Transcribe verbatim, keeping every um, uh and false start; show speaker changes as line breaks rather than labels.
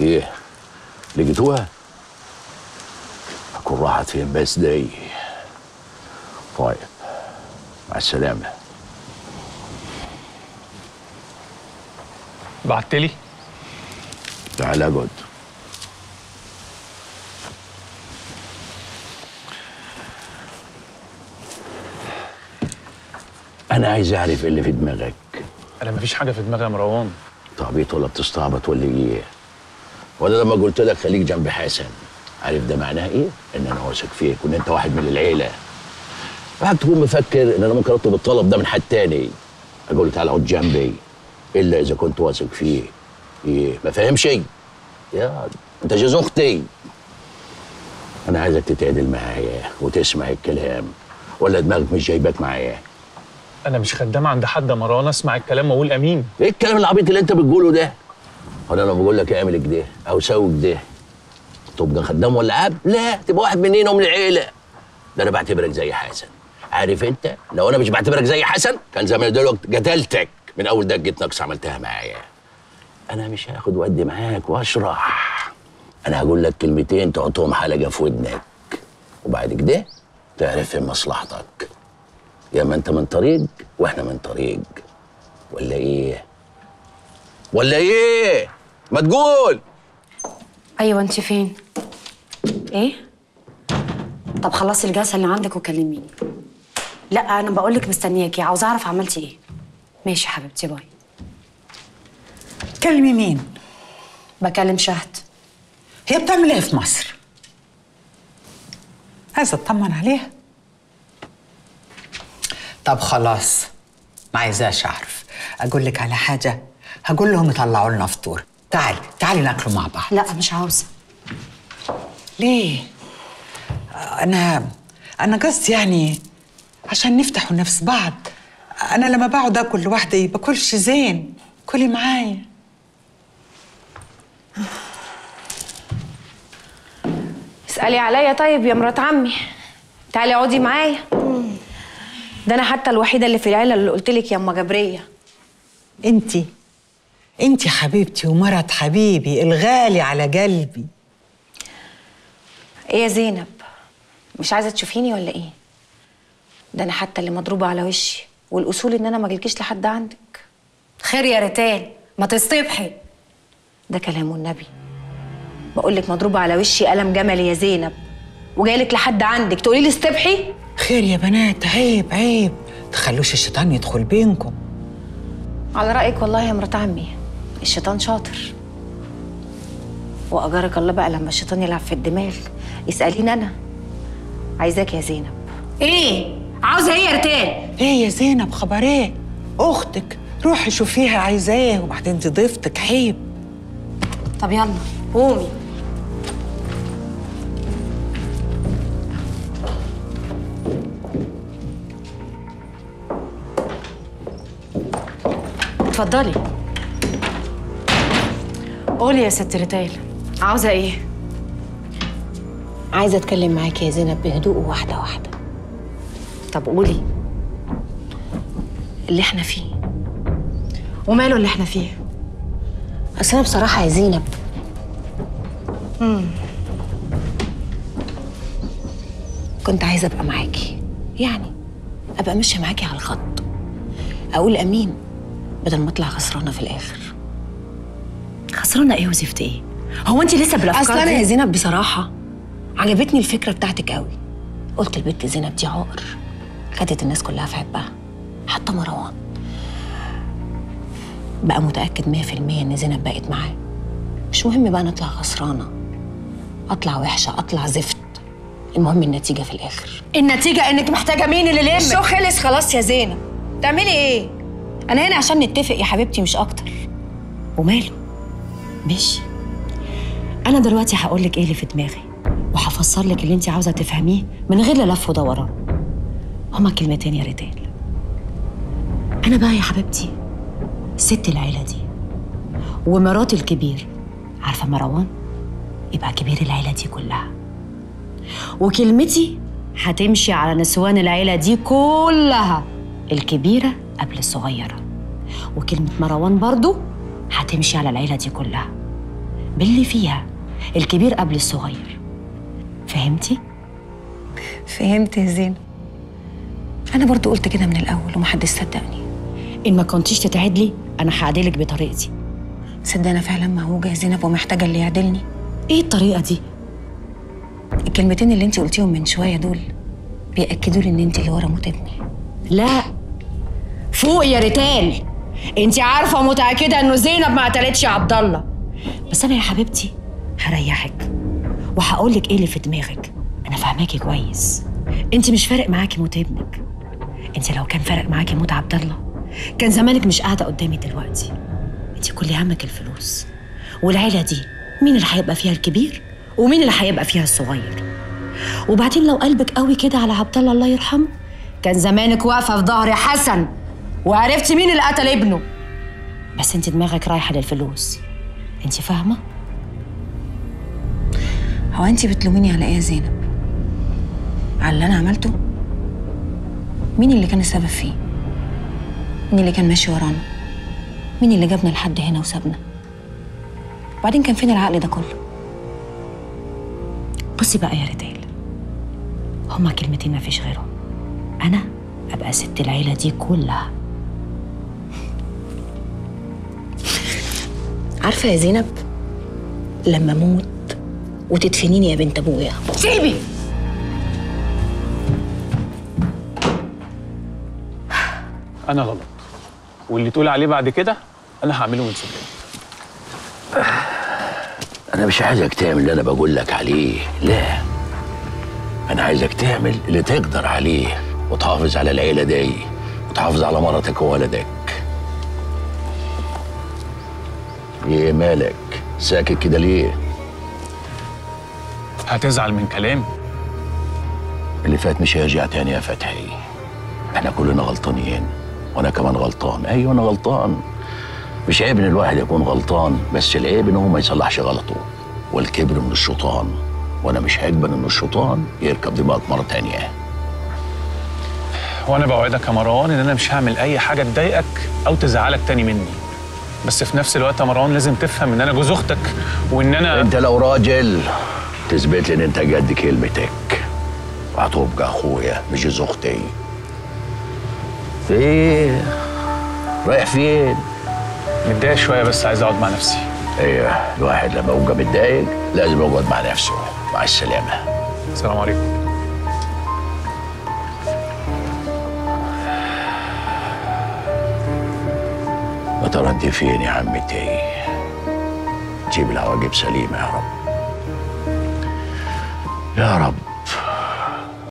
ايه لقيتوها؟ هكون راحت فين بس دي؟ طيب مع السلامة.
بعتلي؟
تعال اقعد. أنا عايز أعرف إيه اللي في دماغك.
أنا مفيش حاجة في دماغي يا مروان.
تعبيط ولا بتستعبط ولا إيه؟ ولا لما قلت لك خليك جنب حسن، عارف ده معناه إيه؟ إن أنا واثق فيك وإن أنت واحد من العيلة. واحد تكون مفكر إن أنا ممكن أطلب الطلب ده من حد تاني، أقول له تعالى اقعد جنبي، إلا إذا كنت واثق فيه. إيه؟ ما فاهم شيء؟ يا أنت جوز أختي. أنا عايزك تتعدل معايا وتسمع الكلام، ولا دماغك مش جايباك معايا؟
أنا مش خدام عند حد يا مروان، أسمع الكلام وأقول أمين.
إيه الكلام العبيط اللي أنت بتقوله ده؟ هو أنا لما بقول لك اعمل كده أو سوي كده تبقى خدام ولا عبد؟ لا، تبقى واحد مننا ومن العيلة. ده أنا بعتبرك زي حسن. عارف أنت لو أنا مش بعتبرك زي حسن كان زمان دلوقتي قتلتك من أول دقة نقص عملتها معايا. أنا مش هاخد ودي معاك وأشرح. أنا هقول لك كلمتين تحطهم حلقة في ودنك، وبعد كده تعرف فين مصلحتك. يا ما أنت من طريق وإحنا من طريق، ولا إيه؟ ولا إيه؟ ما تقول.
ايوه انت فين؟ ايه؟ طب خلصي الجلسه اللي عندك وكلميني. لا انا بقول لك مستنياكي، عاوزه اعرف عملتي ايه. ماشي حبيبتي، باي.
كلمي مين؟
بكلم شهد.
هي بتعمل ايه في مصر؟ عايزه اطمن عليها. طب خلاص، ما عايزاش اعرف. اقول لك على حاجه، هقول لهم يطلعوا لنا فطور. تعالي تعالي ناكلوا مع بعض.
لا مش عاوزه.
ليه؟ انا انا قصدي يعني عشان نفتحوا نفس بعض. انا لما بقعد اكل لوحدي باكلش زين، كلي معايا.
اسألي عليا طيب يا مرات عمي، تعالي اقعدي معايا. ده انا حتى الوحيده اللي في العيله اللي قلت لك يا ام جبريه.
انتي انتي حبيبتي ومرات حبيبي الغالي على قلبي.
ايه يا زينب، مش عايزه تشوفيني ولا ايه؟ ده انا حتى اللي مضروبه على وشي، والاصول ان انا ما اجيلكيش لحد عندك.
خير يا ريتال، ما تصطبحي.
ده كلام النبي. بقول لك مضروبه على وشي قلم جملي يا زينب، وجايلك لحد عندك تقولي لي استبحي؟
خير يا بنات، عيب عيب، تخلوش الشيطان يدخل بينكم.
على رايك والله يا مرات عمي، الشيطان شاطر. واجارك الله بقى لما الشيطان يلعب في الدماغ يساليني انا. عايزاك يا زينب.
ايه؟ عاوزه ايه يا ريتال؟
ايه يا زينب، خبر ايه؟ اختك، روحي شوفيها عايزه ايه، وبعدين دي ضيفتك عيب.
طب يلا قومي. اتفضلي. قولي يا ست ريتال، عاوزه ايه؟
عايزه اتكلم معاكي يا زينب بهدوء وواحده واحده.
طب قولي.
اللي احنا فيه.
وماله اللي احنا فيه؟
اصل انا بصراحه يا زينب امم كنت عايزه ابقى معاكي، يعني ابقى ماشيه معاكي على الخط، اقول امين بدل ما اطلع خسرانه في الاخر.
خسرانه ايه وزفت ايه؟ هو انت لسه بالافكار
اصل انا
دي؟
يا زينب بصراحه عجبتني الفكره بتاعتك قوي. قلت البت زينب دي عقر، خدت الناس كلها في عبها، حتى مروان بقى متاكد مية في المية ان زينب بقت معاه. مش مهم بقى نطلع خسرانه، اطلع وحشه، اطلع زفت، المهم النتيجه في الاخر.
النتيجه انك محتاجه مين اللي يلمك؟
الشو خلص خلاص يا زينب، تعملي ايه؟ انا هنا عشان نتفق يا حبيبتي مش اكتر.
وماله؟ ماشي، انا دلوقتي هقول لك ايه اللي في دماغي، وهفسر لك اللي انت عاوزه تفهميه من غير لا لف ودوران. هما كلمتين يا ريتال. انا بقى يا حبيبتي ست العيله دي ومرات الكبير، عارفه مروان؟ يبقى كبير العيله دي كلها، وكلمتي هتمشي على نسوان العيله دي كلها، الكبيره قبل الصغيره. وكلمه مروان برضو هتمشي على العيله دي كلها، باللي فيها، الكبير قبل الصغير. فهمتي؟
فهمت يا زينب. انا برضو قلت كده من الاول ومحدش صدقني.
ان ما كنتيش تتعدلي انا هعدلك بطريقتي.
صدق انا فعلا موجوعه يا زينب ومحتاجه اللي يعدلني.
ايه الطريقه دي؟
الكلمتين اللي انت قلتيهم من شويه دول بيأكدوا لي ان انت اللي ورا موت ابني.
لا فوق يا ريتال، انت عارفه ومتاكده انه زينب ما قتلتش عبد الله. بس انا يا حبيبتي هريحك وهقول لك ايه اللي في دماغك. انا فاهماكي كويس، انت مش فارق معاكي موت ابنك. انت لو كان فارق معاكي موت عبد الله كان زمانك مش قاعده قدامي دلوقتي. انت كل همك الفلوس، والعيله دي مين اللي هيبقى فيها الكبير ومين اللي هيبقى فيها الصغير. وبعدين لو قلبك قوي كده على عبد الله الله يرحمه كان زمانك واقفه في ظهر حسن وعرفتي مين اللي قتل ابنه. بس انت دماغك رايحه للفلوس، انت فاهمه؟
هو انت بتلوميني على ايه يا زينب؟ على اللي انا عملته؟ مين اللي كان السبب فيه؟ مين اللي كان ماشي ورانا؟ مين اللي جابنا لحد هنا وسابنا؟ وبعدين كان فين العقل ده كله؟
بصي بقى يا ريتال، هما كلمتين ما فيش غيرهم. انا ابقى ست العيله دي كلها.
عارفه يا زينب، لما اموت وتدفنيني يا بنت ابويا.
سيبي.
انا غلط، واللي تقول عليه بعد كده انا هعمله من سكان.
انا مش عايزك تعمل اللي انا بقول لك عليه، لا. انا عايزك تعمل اللي تقدر عليه وتحافظ على العيله دي وتحافظ على مرتك وولدك. ايه مالك ساكت كده ليه؟
هتزعل من كلامي؟
اللي فات مش هيرجع تاني يا فتحي. احنا كلنا غلطانين وانا كمان غلطان. ايوه انا غلطان، مش عيب ان الواحد يكون غلطان، بس العيب ان هو ما يصلحش غلطه. والكبر من الشيطان، وانا مش هقبل ان الشيطان يركب دماغك مره تانيه.
وانا بوعدك يا مروان ان انا مش هعمل اي حاجه تضايقك او تزعلك تاني مني. بس في نفس الوقت يا مروان لازم تفهم ان انا جوز اختك وان انا
انت لو راجل تثبت لي ان انت جد كلمتك وهتبقى اخويا مش جوز اختي. ايه رايح فين؟
متضايق شويه بس عايز اقعد مع نفسي.
ايوه الواحد لما يبقى متضايق لازم يقعد مع نفسه. مع السلامه.
السلام عليكم.
يا ترى انت فين يا عمتي؟ جيب العواقب سليمه يا رب يا رب.